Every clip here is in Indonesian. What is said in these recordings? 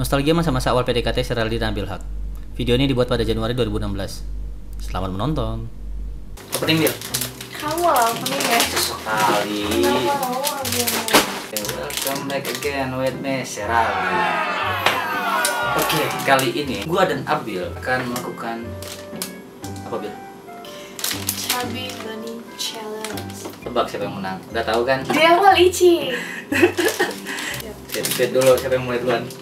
Nostalgia masa-masa awal PDKT Sheraldi dan Abil Haq. Video ini dibuat pada Januari 2016. Selamat menonton. Opening Bil. Kamu lah opening ya. Sekali. Welcome back again with me, Sheraldi. Oke, kali ini gua dan Abil akan melakukan apa, Bil? Chubby Bunny Challenge. Tebak siapa yang menang? Udah tahu kan? Dia mah licin. Lihat dulu siapa yang mulai duluan.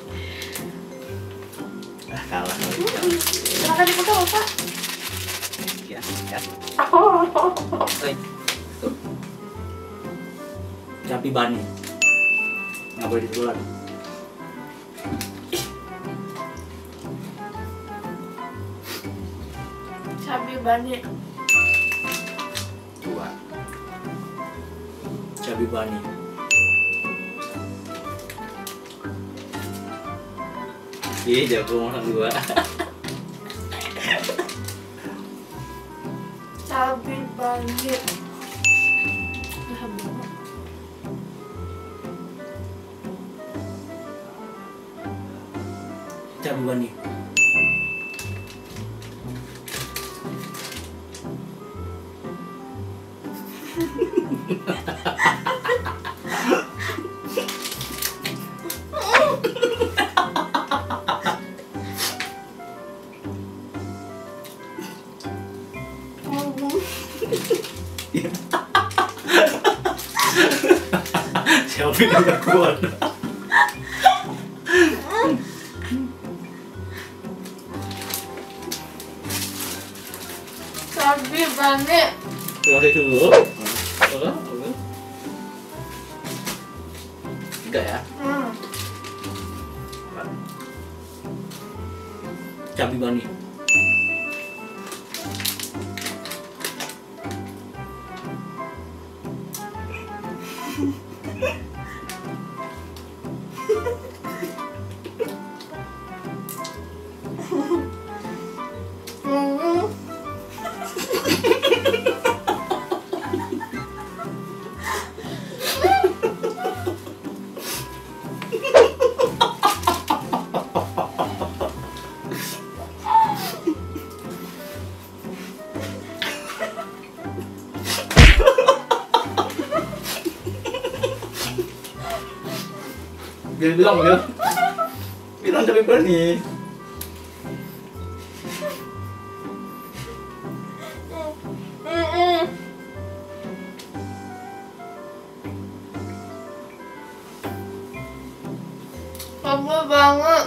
Kalah. Silakan dibuka, Bapak. Ya, ya. Oh. Tuh. Chubby Bunny. Nggak boleh duluan. Chubby Bunny. Dua. Chubby Bunny. Iya, jago nomor dua. Chubby Bunny. Chubby Bunny. Siapa yang gak kuat? Chubby Bunny. Masih dulu. Enggak ya? Chubby Bunny. Bilang Chubby Bunny. Chubby banget.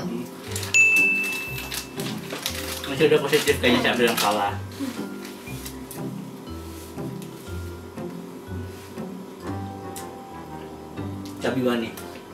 Masih udah positif kayaknya saya bilang kalah. Chubby Bunny.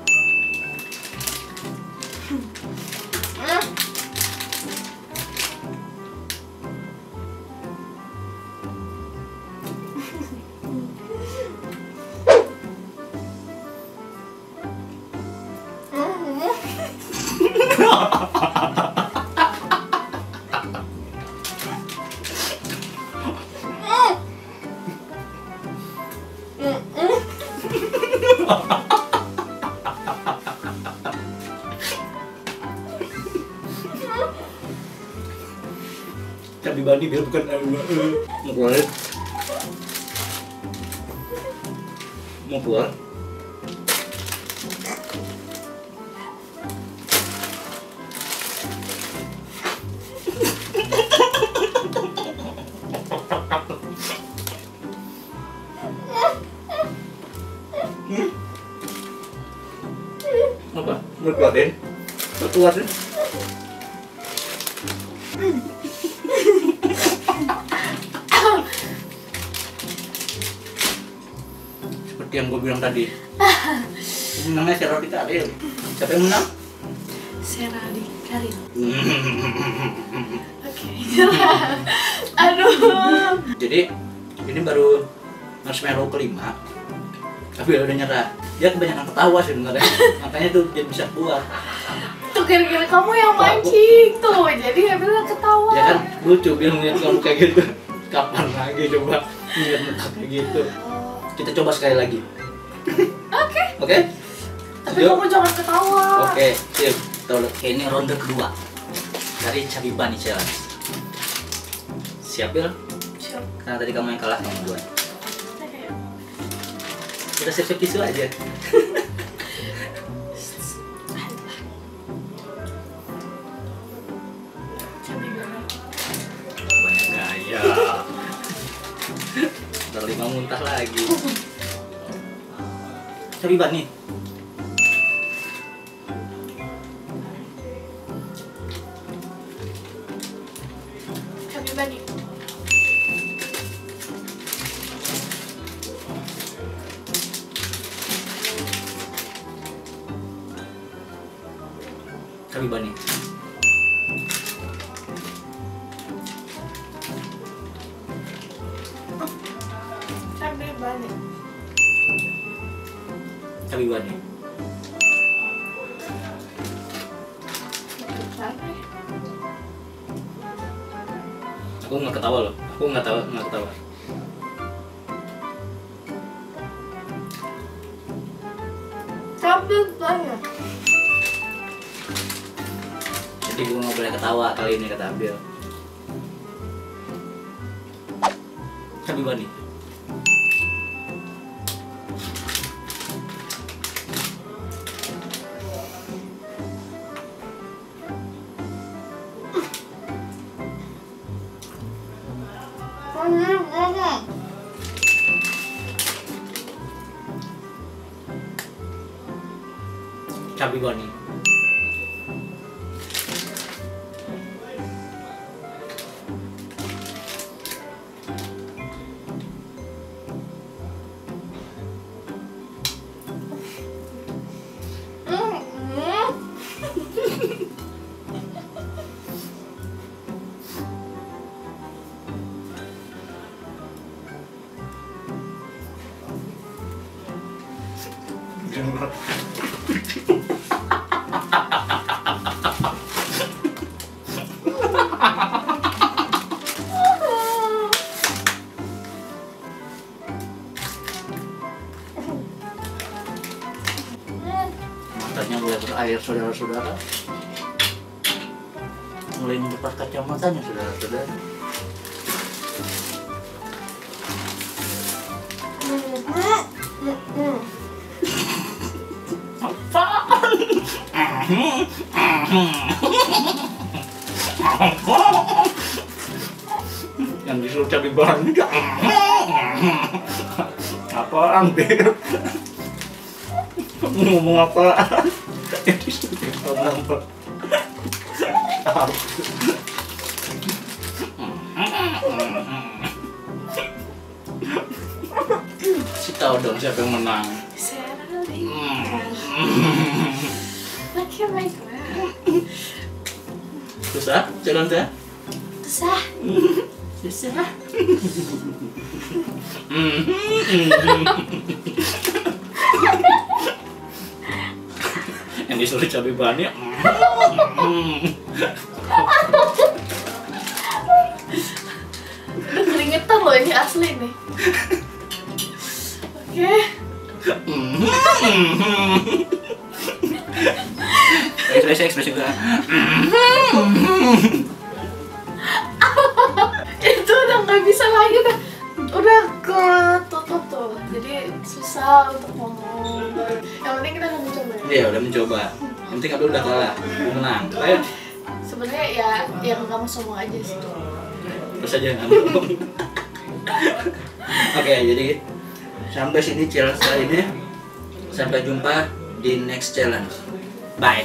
Chubby Bunny biar bukan mau keluar. Mau keluar. Apa? Mau keluarin? Mau keluarin? Seperti yang gue bilang tadi. Menangnya Sheraldi Karin. Siapa yang menang? Sheraldi Karin. Oke. Aduh. Jadi ini baru marshmallow kelima. Tapi udah nyerah. Dia kebanyakan ketawa sih sebenarnya. Makanya tuh dia bisa keluar. Tuh kira-kira kamu yang mancing tuh. Jadi Abil ketawa. Ya kan lucu biar ngeliat kamu kayak gitu. Kapan lagi coba ngeliat muka kayak gitu. Kita coba sekali lagi. Oke. Oke? Tapi kamu jangan ketawa. Oke, sip. Oke, ini ronde kedua dari Chubby Bunny Challenge. Siap, Bil? Siap. Karena tadi kamu yang kalah, kamu duluan. Kita siap-siap tisu aja. Banyak gaya. Ntar 5 muntah lagi. Chubby Bunny. Chubby Bunny. Chubby Bunny. Chubby Bunny. Chubby Bunny. Aku nggak ketawa loh. Aku nggak ketawa. Chubby Bunny. Jadi gue nggak boleh ketawa kali ini, kata Abil. Chubby Bunny. Chubby Bunny. Matanya mulai berair, saudara-saudara. Mulai mendepat kacamatanya, saudara-saudara. Yang disuruh Chubby Bunny. Apaan, Bil? Kamu ngomong apaan? Yang disuruh Chubby Bunny. Si tahu dong siapa yang menang. Susah, jalan saya. Susah. Susah. Yang disuruh Chubby Bunny. Udah keringetan loh, ini asli nih. Oke. Ekspresi gue. Itu udah nggak bisa lagi, udah ketutup tuh, jadi susah untuk ngomong. Yang penting kita udah mencoba. Iya, udah mencoba. Yang penting Abdul udah kalah, gue menang. Ayo. Sebenarnya ya yang kamu sombong aja sih. Terus aja ngomong. Oke, jadi sampai sini challenge kali ini. Sampai jumpa di next challenge. Bye.